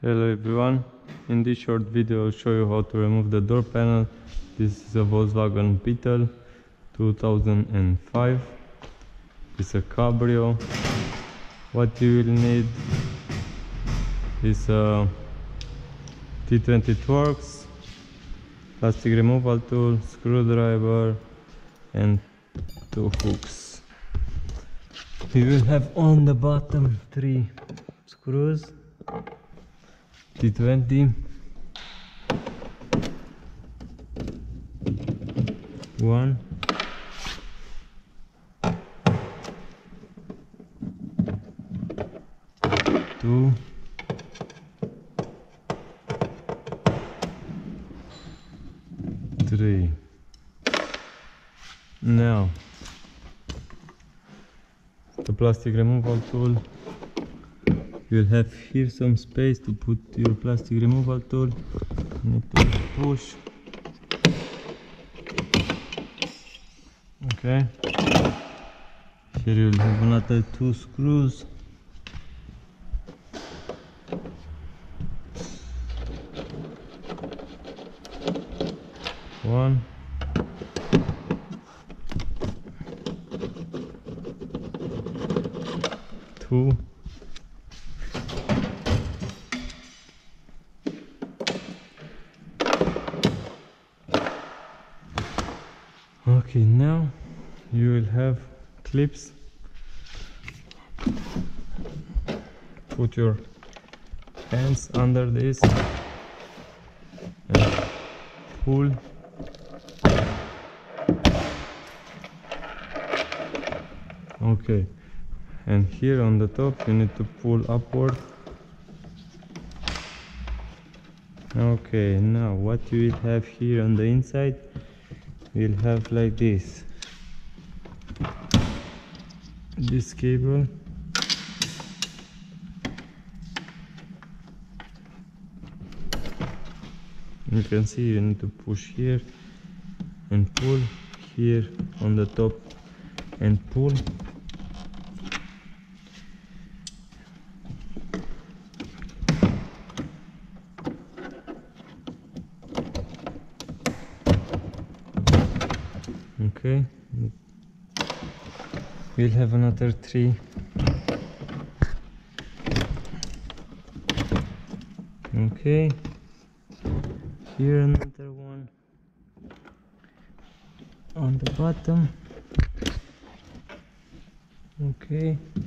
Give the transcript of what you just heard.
Hello everyone, in this short video I'll show you how to remove the door panel. This is a Volkswagen Beetle 2005. It's a cabrio. What you will need is a T20 Torx, plastic removal tool, screwdriver and 2 hooks. You will have on the bottom 3 screws, T20, 1, 2, 3. Now the plastic removal tool, you'll have here some space to put your plastic removal tool. You need to push. Okay. Here you'll have another 2 screws. One. 2. Okay, now you will have clips. Put your hands under this and pull. Okay, and here on the top you need to pull upward. Okay, now what you will have here on the inside, we'll have like this cable. You can see you need to push here and pull here on the top and pull. Okay, we'll have another 3. Okay, here another one on the bottom. Okay,